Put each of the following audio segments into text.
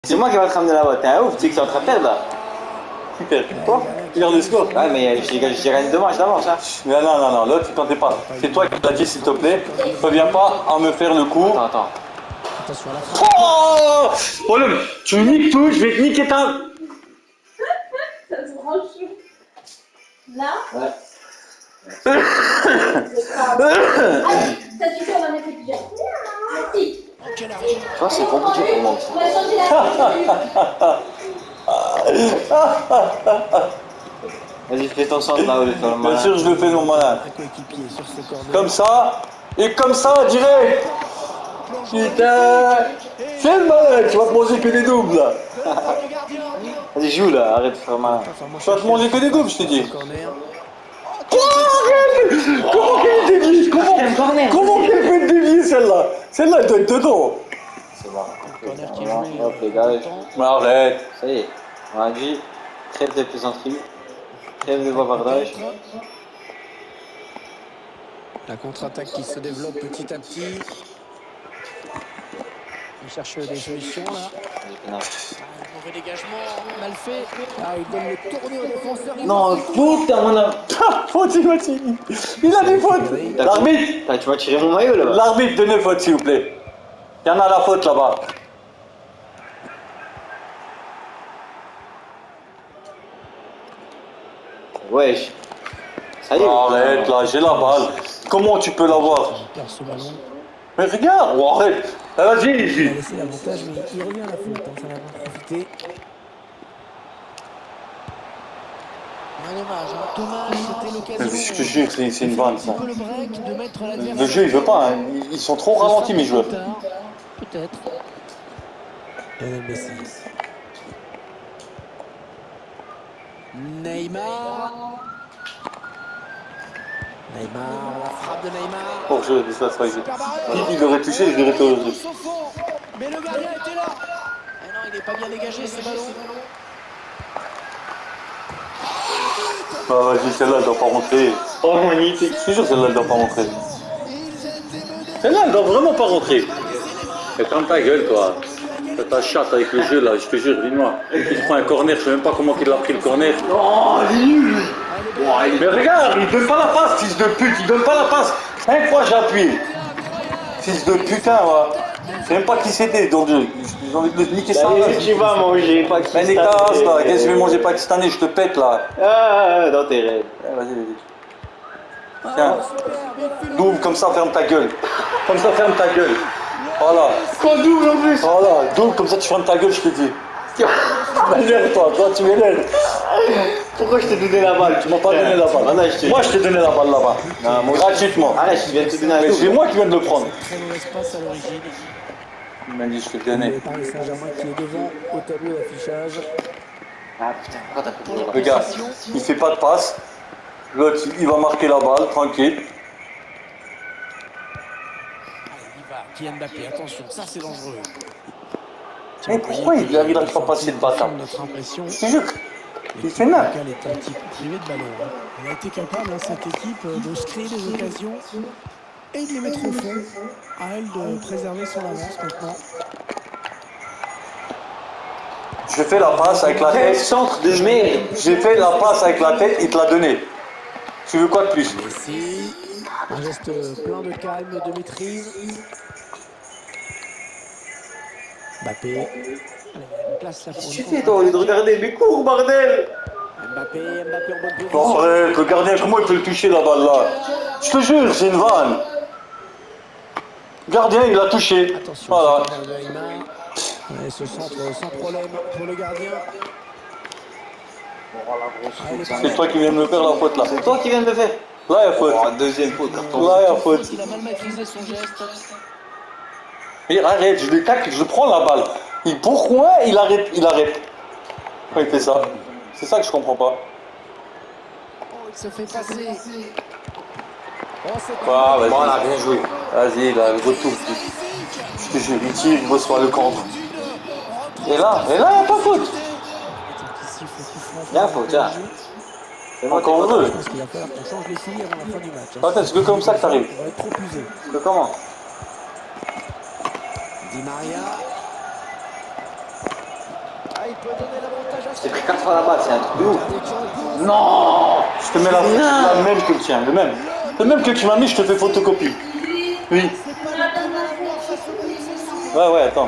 C'est moi qui vais te ramener là-bas. T'es un ouf, tu sais que t'es en train de perdre là. Super. Quoi? Regarde le score. Ouais, mais j'ai gagné 2 matchs d'avance. Hein. Non, là tu t'en es pas. C'est toi qui l'as dit, s'il te plaît. Reviens pas à me faire le coup. Attends. Attention à la frappe. Oh Problème, tu me niques tout, je vais te niquer ta. Ça se branche. Là. Ouais. Allez, ça suffit, on en a fait plusieurs. Merci. Tu vois, c'est compliqué pour moi. On va changer la Vas-y, fais ton centre là, Bien sûr, je le fais non malin. Un coéquipier sur ce corner. Comme ça, et comme ça, direct. Putain. Fais le malin, tu vas te manger que des doubles là. Vas-y, joue là, arrête de faire mal. Tu vas te manger que des doubles, je t'ai dit. Corner. Comment qu'elle dévie? Comment qu'elle fait dévier celle-là? Celle-là, elle doit être dedans. C'est bon. Corner qui est Voilà, joué. hop, les gars. Mais arrête. Ça y est, on a dit, trêve de plaisanterie, trêve de bavardage. La contre-attaque qui se développe petit à petit. Il cherche des solutions là. Mauvais dégagement, mal fait. Ah, il donne le tourné au défenseur. Non, putain, mon âme. Faute, il a des fautes. L'arbitre. Tu m'as tiré mon maillot là-bas. L'arbitre, donnez faute, s'il vous plaît. Il y en a la faute là-bas. Wesh. Ça y est. Arrête là, j'ai la balle. Comment tu peux l'avoir? Il perd ce ballon. Mais regarde, oh, arrête. Vas-y, Il a laissé l'avantage, mais il revient à la faute. Ça va en profiter. Un dommage, hein. Dommage, c'était l'occasion. je te jure, c'est une vanne ça. Un peu le break de mettre l'adversaire. Le jeu, il veut pas, hein. Ils sont trop ralentis, mes joueurs. Peut-être. Lionel Messi. Neymar. La frappe de Neymar. Pour jeu, ça sera il aurait touché, je l'aurais touché. Mais le gardien était là. Ah non, il n'est pas bien dégagé ce ballon. Ah, vas-y, celle-là, elle doit pas rentrer. Oh, magnifique. Je te jure, celle-là, elle doit pas rentrer. Celle-là, elle doit vraiment pas rentrer. Mais ferme ta gueule, toi. T'as ta chatte avec le jeu, là, je te jure, dis-moi. Il prend un corner, je sais même pas comment il a pris le corner. Oh, il est nul. Mais regarde, il donne pas la passe, fils de pute, il donne pas la passe. 5 fois j'ai appuyé. Fils de putain, va. Je sais même pas qui c'était, donc j'ai envie de le niquer ça. Tu vas manger Mais pakistanais. nique ta race, là, qu'est-ce que je vais manger pakistanais, je te pète, là. Ah, dans tes rêves. Vas-y. Tiens, double, comme ça, ferme ta gueule. Comme ça, ferme ta gueule. Voilà. Quoi, double en plus? Voilà, double, comme ça, tu fermes ta gueule, je te dis. Tu m'énerves, toi, tu m'énerves. Pourquoi je t'ai donné la balle? Tu m'as pas donné la balle. Ah, non, Moi, je t'ai donné la balle là-bas. Non, moi, Gratuitement. Arrête, je viens de te donner un Mais c'est double. moi qui viens de le prendre. Très mauvaise passe à l'origine. Il m'a dit, je te le Et donnais. Paris Saint-Germain qui est devant au tableau d'affichage. Ah putain, pourquoi t'as pris le Regarde, il fait pas de passe. L'autre, il va marquer la balle, tranquille. Allez, il va. Kylian Mbappé, attention, ça c'est dangereux. Mais pourquoi il n'arrive pas à passer de bâtard? Notre impression. Je te jure, il fait mal. Elle est un petit peu privée de ballon. Elle a été capable, cette équipe, de se créer des occasions et de les mettre au fond. À elle de préserver son avance maintenant. Je fais la passe avec la Quel tête. centre de merde. J'ai fait la passe avec la tête, il te l'a donné. Tu veux quoi de plus? Messi, un geste plein de calme, de maîtrise. Mbappé. Allez, une place là pour Qu'est-ce que tu fais toi au lieu de regarder mes cours, bordel? Mbappé en bonne position. Oh, arrête, le gardien, comment il peut le toucher la balle là? Je te jure, c'est une vanne. Le gardien, il l'a touché. Attention, Voilà. ce corner de Neymar. Ouais, ce centre sans problème pour le gardien. C'est toi qui viens de me faire la faute là. C'est toi qui viens de le faire. Là, il y a faute. Oh, deuxième faute, carton. Là, il y a faute. Il a mal maîtrisé son geste. Et arrête, je le tacle, je prends la balle. Et pourquoi il arrête? Pourquoi il fait ça? C'est ça que je comprends pas. Oh, il se fait passer. Oh, c'est Ah, vas-y. Voilà, bien joué. Vas-y, là, le retour. Je te jure, il tire, il reçoit le contre. Et là, il n'y a pas faute. Il y a faute, tiens. C'est moi Quand on qui veut. Je pense qu'il va falloir qu'on change les filles avant la fin du match. Attends, c'est que comme ça que t'arrives. On va être trop usé. Que comment? Di Maria. il peut donner l'avantage à J'ai pris 4 fois la balle, c'est un truc de ouf. Non. Je te mets la même que le tien, le même. Le même que tu m'as mis, je te fais photocopie. Oui. Ouais, attends.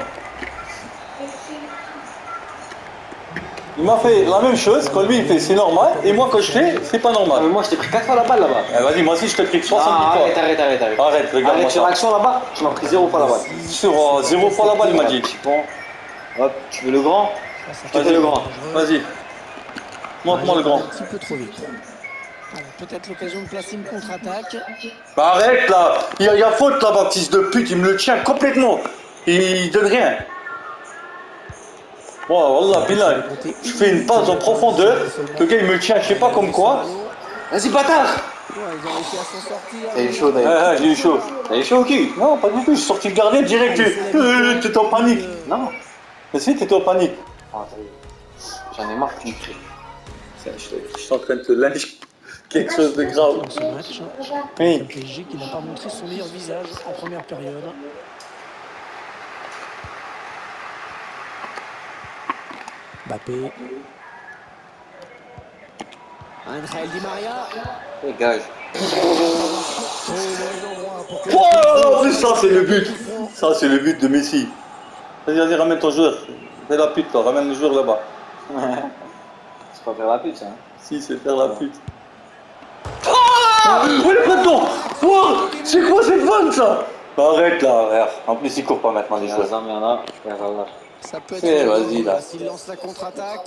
Il m'a fait la même chose, quand lui il fait c'est normal, et moi quand je fais, c'est pas Ah, normal. mais moi je t'ai pris 4 fois la balle là-bas. Eh, vas-y, moi aussi je te prie 70 Ah, fois. arrête. Arrête, regarde-moi Arrête, sur ça. l'action là-bas, tu m'as pris 0 fois la balle. Sur 0 fois la balle, il m'a dit. Bon, hop, tu veux le grand? Je te fais le grand. Vas-y. Montre-moi le grand. Un petit peu trop vite. Alors, peut-être l'occasion de placer une contre-attaque. Bah arrête là. Il y a faute là, Baptiste de pute, il me le tient complètement. Il donne rien. Bon, wallah, billah, je fais une passe en profondeur, le gars il me tient, je sais pas comme quoi. Vas-y, bâtard! Ouais, ils ont réussi à s'en sortir. T'as eu chaud Ouais, d'ailleurs. j'ai eu chaud. T'as eu chaud au cul? Non, pas du tout, je suis sorti le gardien direct, t'étais en panique. Non. Mais si, t'étais en panique. Ah, j'en ai marre que tu cries. Je suis en train de te lyncher quelque chose de grave. Dans ce match, Oui. le PSG qui n'a pas montré son meilleur visage en première période. Mbappé. Angel Di Maria. Dégage. Oh, en plus, ça c'est le but. Ça c'est le but de Messi. Vas-y, ramène ton joueur. Fais la pute, toi. Ramène le joueur là-bas. C'est pas faire la pute, ça. Hein. Si, c'est faire la pute. Ah, où est le bâton? Oh, c'est quoi cette vanne, ça? Arrête là, frère. En plus, il court pas maintenant, les joueurs. Il y en a. Ça peut être. Eh, vas-y, là. S'il lance la contre-attaque.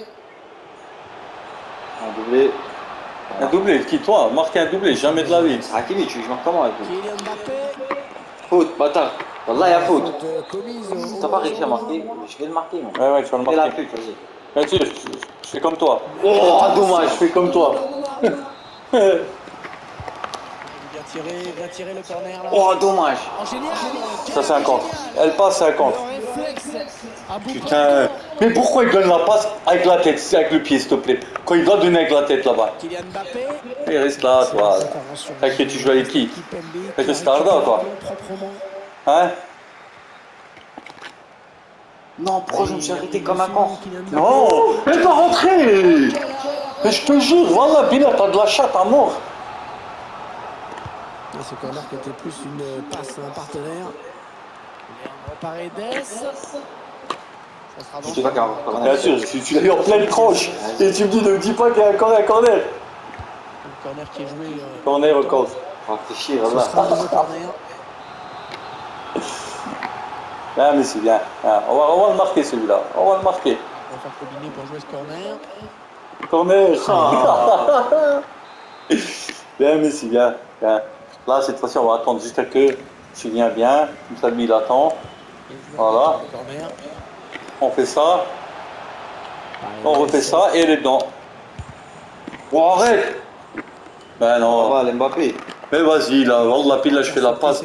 Un doublé. Un doublé, qui toi? Marquer un doublé, jamais de la vie. Hakimi, tu joues comment avec lui? Kylian Mbappé. Faute, bâtard. Wallah, il y a faute. Commise. T'as pas réussi à marquer? Je vais le marquer, moi. Ouais, tu vas le Fais la marquer. pute, vas-y. Vas-y, je fais comme toi. Oh, dommage. Je fais comme toi. Bien tiré le corner là. Oh, dommage. Oh, génial. Ça, c'est un contre. Elle passe, c'est un contre. Le réflexe. À bout Putain. Mais pourquoi il donne la passe avec la tête, c'est avec le pied, s'il te plaît? Quand il doit donner avec la tête là-bas. Kylian Mbappé. Et reste là, toi. T'inquiète, tu joues avec qui? Avec le Starda, quoi. Hein? Non, pourquoi je me suis arrêté comme un con? Non, elle va rentrer. Mais je te jure, voilà, Bilal, t'as de la chatte à mort. Ce corner qui était plus une passe à un partenaire. Leandro Paredes. Ça sera Je dis pas qu'il y a un corner. Bien sûr, tu l'as eu en pleine tranche. Et tu me dis, ne dis pas qu'il y a un corner. Le corner qui est joué. Corner, encore. Oh, fais chier, Ce voilà. sera un nouveau corner. Ah, mais c'est bien. Ah, on va le marquer celui-là. On va le marquer. On va faire combiner pour jouer ce corner. Corner. Ah. Bien, mais c'est bien. Bien. Là, cette fois-ci, on va attendre jusqu'à que tu viens bien. Comme ça, lui, il attend. Voilà. Corner. On fait ça. On refait ça et elle est dedans. Oh, arrête. Ben non. On va, Mbappé. Mais vas-y, là, la pile, là, je fais la passe.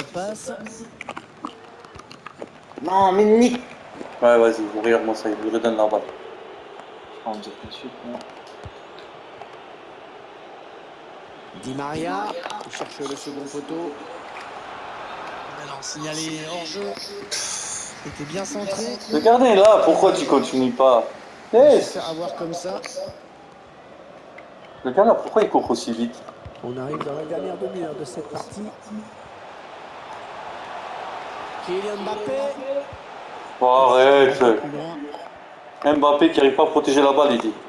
Non, mais nique. Ouais, vas-y, regarde-moi ça, il lui redonne la balle. On dit tout de suite, non. Di Maria. Il cherche le second poteau. Alors, signalé hors-jeu. Était bien centré. Le gardien est là, pourquoi tu continues pas? Yes. Se faire avoir comme ça. Le gardien, pourquoi il court aussi vite? On arrive dans la dernière demi-heure de cette partie. Kylian Mbappé. Oh, arrête. Plus loin. Mbappé qui n'arrive pas à protéger la balle, il dit.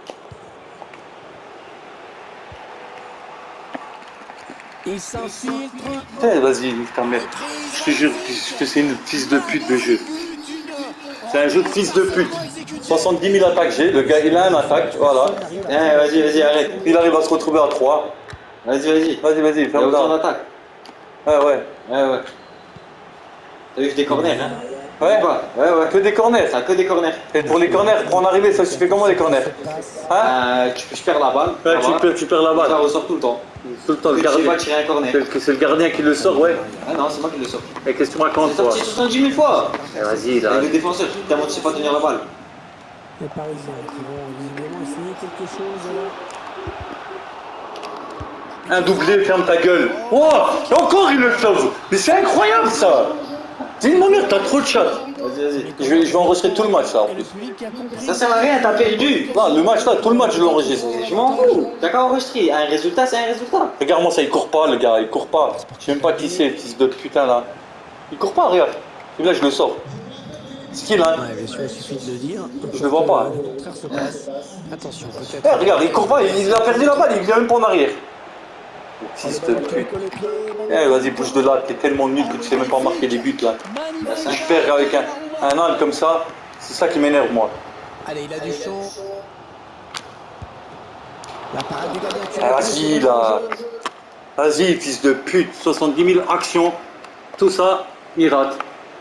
Il s'infiltre. Eh, vas-y, nique ta mère. Je te jure que c'est une fils de pute de jeu. C'est un jeu de fils de pute. 70 000 attaques j'ai, le gars il a un attaque, voilà. Eh, vas-y, arrête. Il arrive à se retrouver à 3. Vas-y. Vas-y, Il y a ferme autant là. d'attaque. Ouais. Ouais. T'as vu des corners, hein? Ouais, Ouais. que des corners. T'as que des corners. Et pour les corners, pour en arriver, ça se fait comment les corners? Hein? Je perds la balle. Ouais, tu perds la Ça balle. ressort tout le temps. Tout le temps, le Je sais gardien. pas tirer un corner. C'est le gardien qui le sort, ouais. Ah non, c'est moi qui le sors. Et qu'est-ce que tu me racontes, J'ai toi? sorti 70 000 fois. Eh, vas-y, là. Et le défenseur, tellement tu sais pas tenir la balle. Les Parisiens qui vont visiblement essayer quelque chose là. Un doublé, ferme ta gueule. Oh, et encore il le sauve. Mais c'est incroyable, ça. Dis-moi, mère, t'as trop de chat. Vas-y. Je vais enregistrer tout le match là en Et le plus. public qui a compris. Ça sert à rien, t'as perdu. Non, le match là, tout le match je l'enregistre. Je m'en fous. T'as qu'à enregistrer. Un résultat, c'est un résultat. Regarde-moi ça, il court pas le gars, il court pas. Je sais même pas qui c'est, fils de putain là. Il court pas, regarde. Et là je le sors. C'est qui là? Ouais, bien sûr, il suffit de le dire. Je le vois pas. Le contraire se passe. Attention, peut-être. Eh, regarde, il court pas, il a perdu la balle, il vient même pas en arrière. Fils de pute. Eh, vas-y, bouge de là, t'es tellement nul que tu sais même pas marquer des buts là. Si je perds avec un âne comme ça, c'est ça qui m'énerve moi. Allez, il a du champ. La parade du gardien qui Ah, vas-y là. Vas-y, fils de pute, 70 000 actions, tout ça, il rate.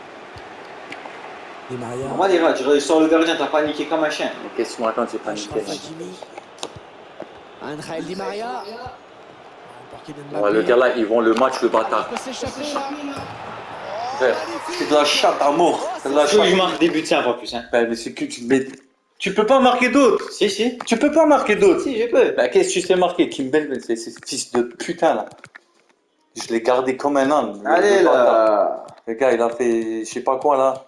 Di Maria. Moi, les gars, tu sors le gardien, t'as paniqué comme un chien. Mais qu'est-ce que tu me racontes, j'ai Achraf paniqué. Hakimi. Angel Di Maria. Ouais, le gars là, ils vont le match, le bâtard. Il peut s'échapper là. Frère, c'est de la chatte à mort. C'est de la chatte. Je marque des buts simples en plus. Hein. Ben, mais c'est que tu peux pas marquer d'autres. Si. Tu peux pas marquer d'autres. Si, je peux. Ben, qu'est-ce que tu sais marquer? Kimbel, c'est ce fils de putain là. Je l'ai gardé comme un âne. Allez le bâtard. là. Le gars, il a fait je sais pas quoi là.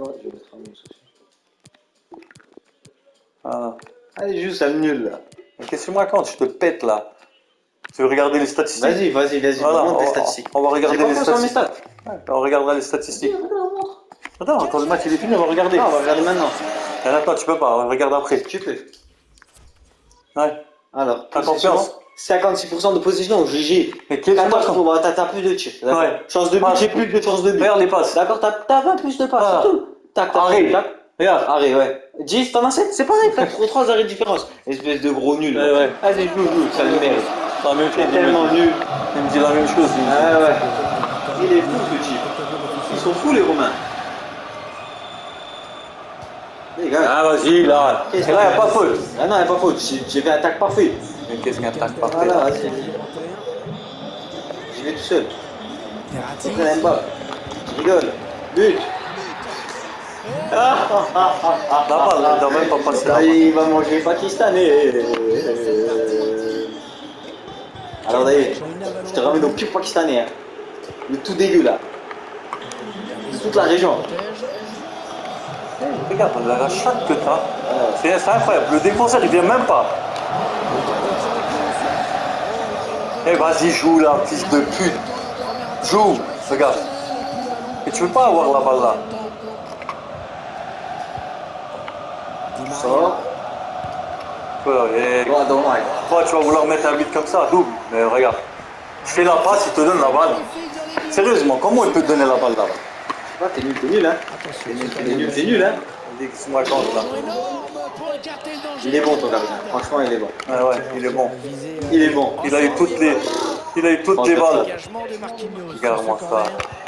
Voilà. Allez, juste un nul là. Mais qu'est-ce que tu me racontes? Je te pète là. Tu veux regarder les statistiques? Vas-y, Voilà, montre tes statistiques. on va regarder J'ai les confiance en mes statistiques. stats. Ouais, on regardera les statistiques. Attends, quand le match il est fini, on va regarder. Non, on va regarder maintenant. Attends, tu peux pas, on regarde après. Tu peux. Ouais. Alors, T'as possession, confiance? 56% de possession, GG. Mais qu'est-ce que tu 14 racontes? pour t'as plus de tirs. D'accord. Ouais. Chance de but, Passe. j'ai plus de chance de but. Regarde les passes. D'accord, t'as 20 plus de passes, Ah. c'est tout. Tac, Arrête. tac. Regarde. Arrêt, ouais. 10, t'en as 7, c'est pareil, t'as 3 arrêts de différence. Espèce de gros nul. Ouais, ouais. Allez, joue, ça le mérite. C'est la même chose. C'est tellement nul. Il me dit la même chose. Ah ouais. Il est fou ce type. Ils sont fous les Romains. Les gars. Ah, vas-y, là. Et là, il n'y a pas faute. Ah non, il n'y a pas faute. J'ai fait un tac parfait. Mais qu'est-ce qu'un tac parfait? Voilà, vas-y. J'y vais tout seul. Verratti. Je traîne pas. Je rigole. But. La balle, elle doit même pas passer là. Ah, il va manger pakistanais. Alors d'ailleurs, je te ramène au cul pakistanais. Hein. Le tout dégueu là. De toute la région. Regarde, la chatte que t'as. C'est incroyable. Le défenseur, il vient même pas. Eh, vas-y, joue là, fils de pute. Joue. Regarde. Et tu veux pas avoir la balle là. Sors. Et Droit dommage. toi, tu vas vouloir mettre un but comme ça, double. Mais regarde. Je fais la passe, il te donne la balle. Sérieusement, comment il peut te donner la balle là? T'es nul, hein. T'es nul, hein. Qu'est-ce que tu me racontes là? Il est bon ton gardien. Franchement, il est bon. Ah ouais, il est bon. Il est bon. Il a eu toutes les balles. Regarde-moi ça.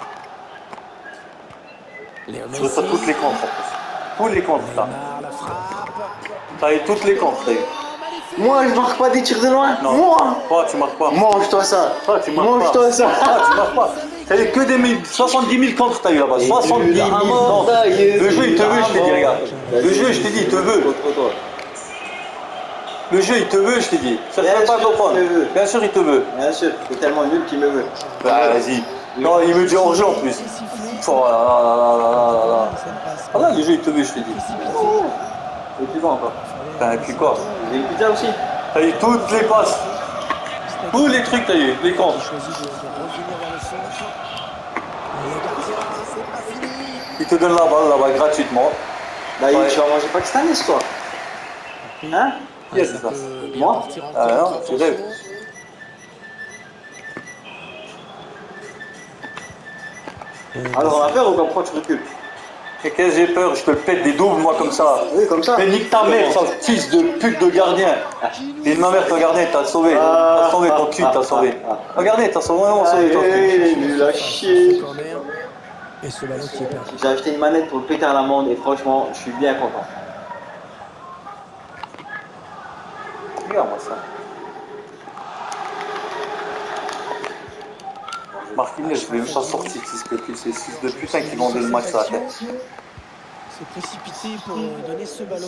Je reçois toutes les contres en plus. Tous les contres là. La frappe. T'as eu toutes les contres, t'as eu. Moi, je marque pas des tirs de loin. Non. Moi. Toi, tu marques pas. Mange-toi ça. Toi, tu marques pas. Mange-toi ça. Toi, tu marques pas. T'as eu que des 70 000 contres, t'as eu là-bas. 70 000 contres. Le jeu, il te veut, je t'ai dit, regarde. Le jeu, je t'ai dit, il te veut. Le jeu, il te veut, je t'ai dit. Ça ne Bien peut pas sûr comprendre. qu'il me veut. Bien sûr, il te veut. Bien sûr, t'es tellement nul qu'il me veut. Bah, vas-y. Non, il me dit hors jeu en plus. Oh là là là là là là là. Ah là, le jeu, il te veut, je t'ai dit. Et puis quoi encore? Ben, et puis quoi? Vous avez une pizza aussi? T'as eu toutes les passes. Tous les trucs, t'as eu. Les contres. Il te donne la balle là-bas gratuitement. Bah, Ouais. tu vas manger pakistanais ce soir. Hein? Qui est-ce ça? Moi? Ah non, tu rêves. Alors on va faire ou pourquoi tu recules? Et qu'est-ce que j'ai peur? Je te le pète des doubles, moi, comme ça. Oui, comme ça. Mais nique ta mère, ça, fils de pute de gardien. Et ma mère, ton gardien, t'as sauvé. T'as sauvé ton cul, t'as sauvé. Regardez, t'as sauvé, vraiment sauvé ton Il cul. est nul à chier. Et ce ballon qui est perdu. J'ai acheté une manette pour le péter à l'amende et franchement, je suis bien content. Regarde-moi ça. Marquinhos, je l'ai même pas sorti, c'est 6 de putain qui vendait le match à la tête. Se précipiter pour donner ce ballon.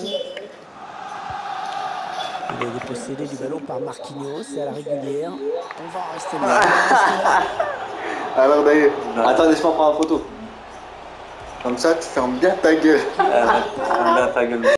Il est dépossédé du ballon par Marquinhos, c'est à la régulière. On va rester là. Alors d'ailleurs, attends, laisse-moi prendre une photo. Comme ça, tu fermes bien ta gueule. Ferme bien ta gueule.